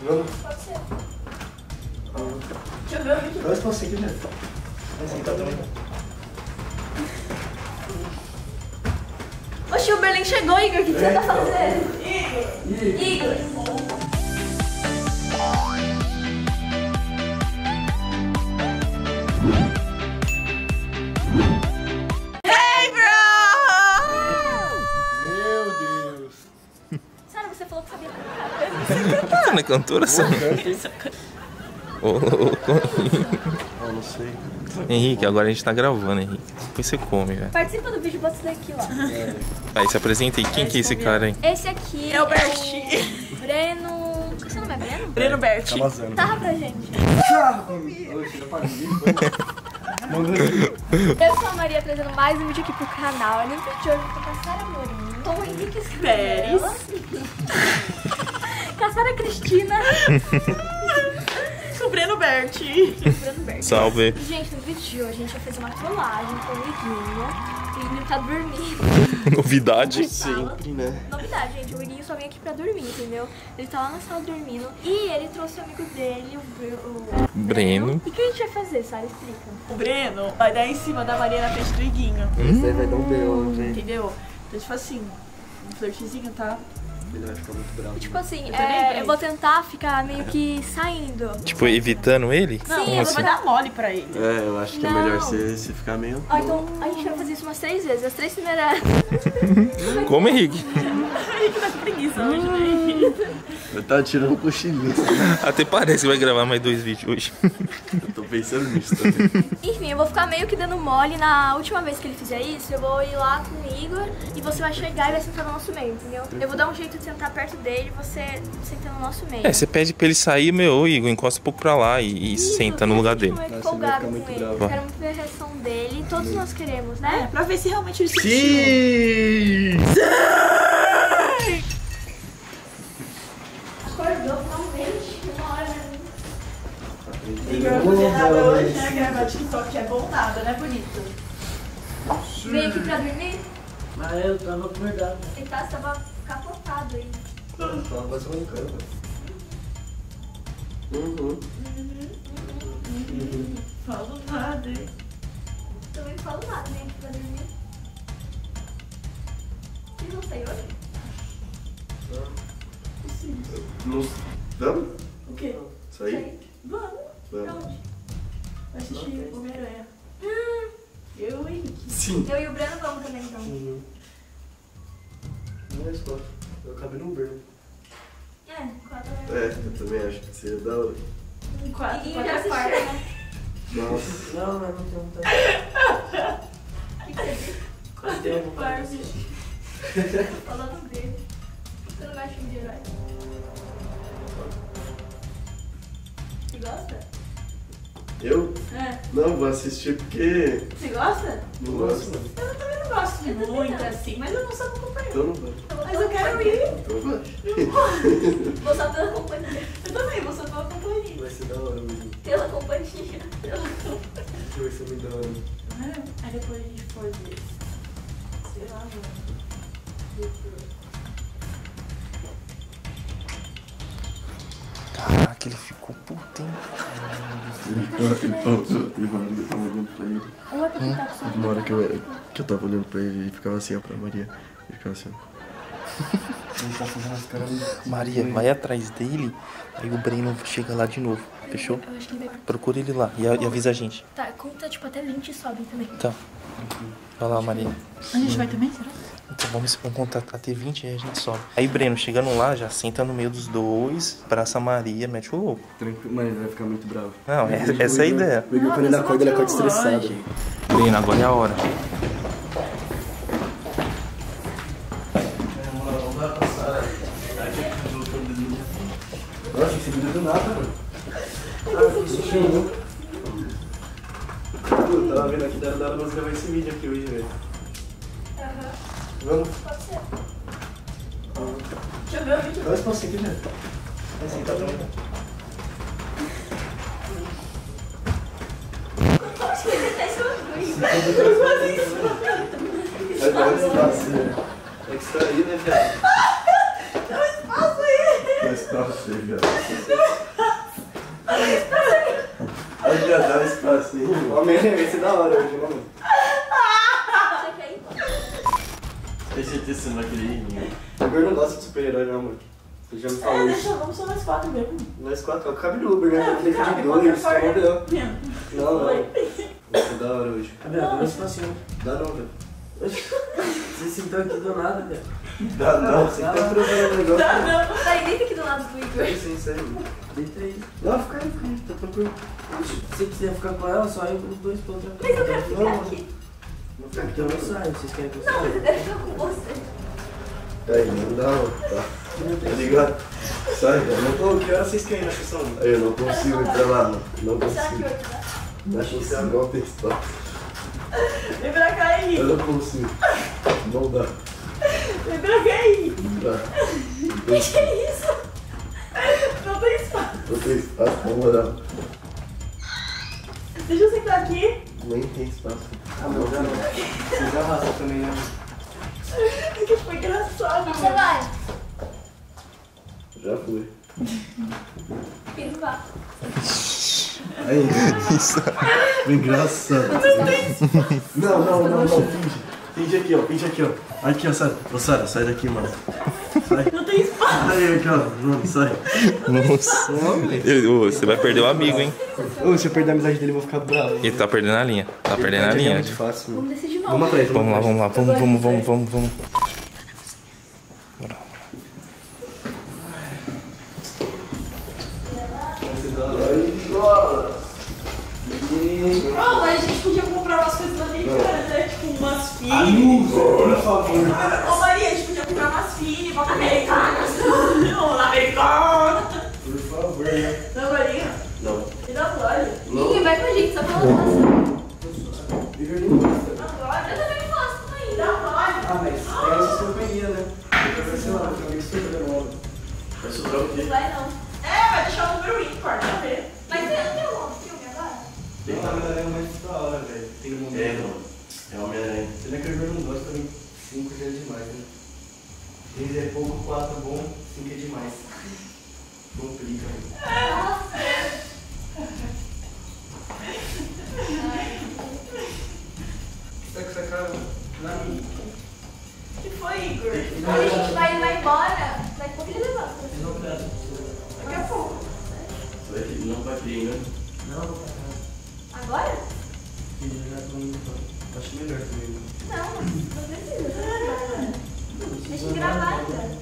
Vamos? Pode ser. Deixa eu ver o vídeo. Vai você aqui, né? Vai sentar também. Oxi, o Berlim chegou, Igor. O que você tá fazendo? Igor! Hey, bro! Meu Deus. Sério, você falou que sabia cantar. Você não é cantora, Sam? Ô, louco. Eu não sei. Henrique, agora a gente tá gravando, Henrique. Depois você come, velho. Participa do vídeo, bota isso daqui, ó. Aí se apresenta aí. Quem que é esse cara aí? Esse aqui É o Bert. Breno... Seu nome é Breno? Breno Bert. Tá vazando. Tava pra gente. Oi, chega pra mim. Eu sou a Maria, trazendo mais um vídeo aqui pro canal. E no vídeo de hoje eu tô com a Sara Morim, com o Henrique Pérez. com a Sara Cristina. O Breno Bert. Salve. Gente, no vídeo de hoje a gente vai fazer uma trollagem com o Iguinho. E ele tá dormindo. Novidade. Sempre, né? Novidade, gente. O Iguinho só vem aqui pra dormir, entendeu? Ele tá lá na sala dormindo. E ele trouxe o amigo dele, o Breno. E o que a gente vai fazer, Sara? Explica. O Breno vai dar em cima da Maria na frente do Iguinho. Esse aí vai dar um B.O., gente. Entendeu? Então, tipo assim, um flirtzinho, tá? Ele vai ficar muito bravo. Tipo assim, também eu vou tentar ficar meio que saindo. Tipo, evitando ele? Não, Sim, Como eu você vou vai dar mole pra ele. É, eu acho que é Não. melhor você ficar meio... Ó, então a gente vai fazer isso umas 3 vezes. As 3 primeiras. Como, Henrique? Ele tá com preguiça hoje, né? Eu tava tirando um cochilinho. Até parece que vai gravar mais 2 vídeos hoje. Eu tô pensando nisso também. Enfim, eu vou ficar meio que dando mole. Na última vez que ele fizer isso, eu vou ir lá com o Igor e você vai chegar e vai sentar no nosso meio, entendeu? Eu vou dar um jeito de sentar perto dele e você senta no nosso meio. É, você pede pra ele sair, meu, Igor, encosta um pouco pra lá e Isso, senta no lugar a gente dele. fica meio Nossa, ele vai empolgado ficar com muito ele. bravo. Eu quero muito ver a reação dele. Todos nós queremos, É, né? pra ver se realmente ele sentiu. Sim! Acordou finalmente. Uma hora, né? Igor vai fazer nada hoje, né? Gravar TikTok é bom nada, né, bonito? Veio aqui pra dormir? Mas eu tava acordado. Ele tava capotado aí. Tava quase roncando. Uhum. Falo nada, hein? Também não falo nada, vem aqui pra dormir. Vocês vão sair hoje? Vamos? O quê? Isso aí? Vamos. Pra Vamos. onde? Vai assistir Homem-Aranha. Eu e o Henrique. Sim. Eu e o Breno vamos também, então. Uhum. Não é só. Eu acabei num berro. É, 4 horas. É, eu também acho que seria da hora. Um quatro, E quatro já é assistiu, quarto. né? Nossa. Não, mas não tem vontade. O que você disse? Não tenho vontade de assistir. Falando dele. Você não mexe em de herói? Você gosta? Eu? É. Não, vou assistir porque... Você gosta? Não gosto. Eu também não gosto Eu também muito não. assim, mas eu não sou acompanhar. Então não vai. Mas eu quero ir. Então vai. Vou só pela companhia. Eu também, vou só pela companhia. Vai ser da hora mesmo. Pela companhia. Vai ser muito da hora. Aí depois a gente for ver. Sei lá, mano. Caraca, ele ficou puto, hein? Teve uma hora que eu tava olhando pra ele e ficava assim, ó, pra Maria. Ele ficava assim, ó. Ele tá fazendo as caras ali. Maria, vai atrás dele, aí o Breno chega lá de novo, fechou? Eu acho que ele vai. Procura ele lá e avisa a gente. Tá, conta tipo até 20 e sobe também. Tá. Vai lá, Maria. A gente vai também, será? Então vamos contar até 20 e aí a gente sobe. Aí Breno, chegando lá, já senta no meio dos dois, abraça a Maria, mete o louco. Tranquilo, mas ele vai ficar muito bravo. Não, essa é a ideia. O Igor, quando ele acorda, ele acorda estressado. Breno, agora é a hora. Nossa, você me deu do nada, mano. Eu tava vendo aqui, era da hora nós gravar esse vídeo aqui hoje, velho. Vamos? Pode ser. Deixa eu ver o vídeo. Vai você aqui, né? Vai sentar também. Acho que ele tá escondendo. Vai dar um espaço, né? É que você tá aí, né, viado? Dá um espaço aí. Dá espaço. espaço aí, viado. Aí já dá espaço aí. Homem, vai ser da hora hoje, né, mano? Você quer ir? Tem certeza que você não vai querer ir, ninguém. O Igor não gosta de super-herói, não, mano. Você já me falou isso. Deixa, vamos só nós 4 mesmo. Nós 4, cabe no Uber, né? Tem que de 2, tá bom, não. Não. Vai ser da hora hoje. Cadê? Agora eu estou assim. Dá não, velho. Você sentou aqui do nada, velho. Dá não, você tá provando o negócio. Tá, deita aqui do lado do Igor. Sim, sério. Deita aí. Não, fica aí, tá tranquilo. Se você quiser ficar com ela, só eu os dois pra outra Mas eu quero ficar aqui. Não fica aqui, Então eu saio, vocês querem que eu Não, mas saia? eu quero ficar com você. Aí, não dá, mano. Tá ligado? Sai, eu não tô. Que hora vocês querem na sessão? Eu não consigo entrar lá, mano. Não Será que consigo. 8 dá? Acho que você é igual texto. Vem pra cá aí. Eu não consigo. Não dá. Vem pra cá aí. Não dá. Que é isso? Não tem espaço. Não tem espaço, na moral. Deixa eu sentar aqui. Nem tem espaço. Ah, não, já não. Você já arrasta também, né? Que foi engraçado. Você vai? Já fui. Quem não vai? Aí, isso. Engraçado. Não. Finge. Finge aqui, ó. Aqui, ó, Sara. Ô, Sara, sai daqui, mano. Sai. Não tem espaço. Aí, aqui, ó. Mano, sai. Nossa. Você vai perder o amigo, hein? Ô, se eu perder a amizade dele, eu vou ficar bravo. Ele tá perdendo a linha. Tá perdendo a É linha. muito fácil, mano. Vamos descer de novo. Vamos atrás, Vamos lá. Vamos. Oh, mas a gente podia comprar umas coisas americanas, né? Tipo umas filhas. Por favor. Ô Maria, a gente podia comprar umas filhas, botar americanas. Não, americana. Por favor, né? Não, Maria? Não. E da Glória? Ninguém vai com a gente, só pela nossa. Igor nem gosta. Da Glória? Eu também não gosto, tô indo. Da Glória? Ah, mas é essa companhia, né? Eu sei lá, eu vi isso jogando. Vai sobrar o quê? Não vai não. É, vai deixar o número ímpar, tá vendo? Mas você não tem um filme agora? Tem Homem-Aranha mais da hora, velho. Tem um momento. É, mano. É Homem-Aranha. Você não é que o Igor não gosta, também 5 já é demais, né? 3 é pouco, 4 bom, 5 é demais. Complica, velho. Nossa. Tá com essa cara na minha. O que foi, Igor? Quando a gente vai embora, daqui a pouco ele levanta. Daqui a pouco. Não vai querer, né? Não, vou pra casa. Agora? Eu já tô indo pra... Acho melhor também. Não, não precisa. Deixa eu gravar ainda.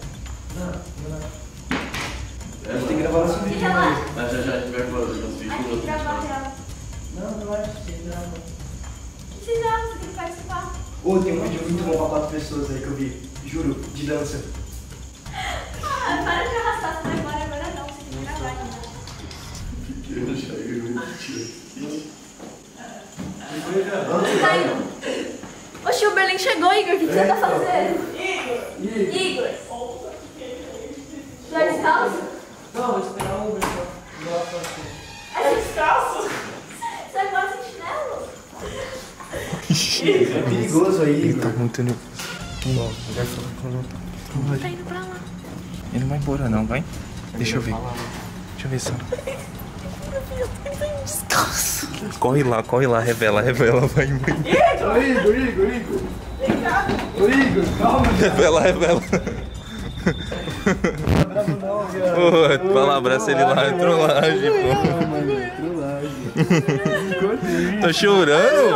A gente tem que gravar nosso vídeo. Fica lá. Mas já a gente vai fazer os vídeos. A gente tem que gravar já. Não, relaxa, você grava. O que vocês gravam? Você tem que participar. Ô, tem um vídeo muito bom pra 4 pessoas aí que eu vi. Juro, de dança. Ah, para de arrastar, você vai embora agora não. Você tem que gravar ainda. Eu já ia Você tá indo? Oxi, o Berlim chegou, Igor. O que você tá fazendo? Igor. Vai descalço? Não, vou esperar o Uber só. Igual a você. É descalço? Você vai embora sem chinelo? É perigoso aí, Ele tá Igor. muito nervoso. Vai falar com o outro. Tá indo pra lá. Ele não vai embora não, vai? Deixa eu ver. Deixa eu ver só. Descalço. Corre lá, revela, vai. Ô, Igor. Ô, Igor, calma, Revela. tá bravo não, viado. Pô, vai lá, abraça ele lá, é trollagem, pô. Não, mano, trollagem. Tá chorando?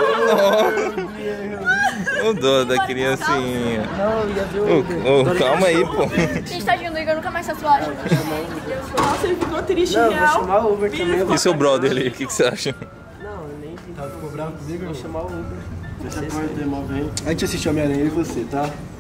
Ô, dó da criancinha. Não, ia ver o Uber. Ô, calma aí, pô. Gente, tadinho do Igor, nunca mais faz trollagem. Nossa, ele ficou triste, Não, vou real. chamar o Uber também. E seu brother ali, o que você acha? Não, eu nem vi. Ficou bravo comigo? Vou chamar o Uber. Você pode ter mal bem. A gente assistiu Homem-Aranha e você, tá?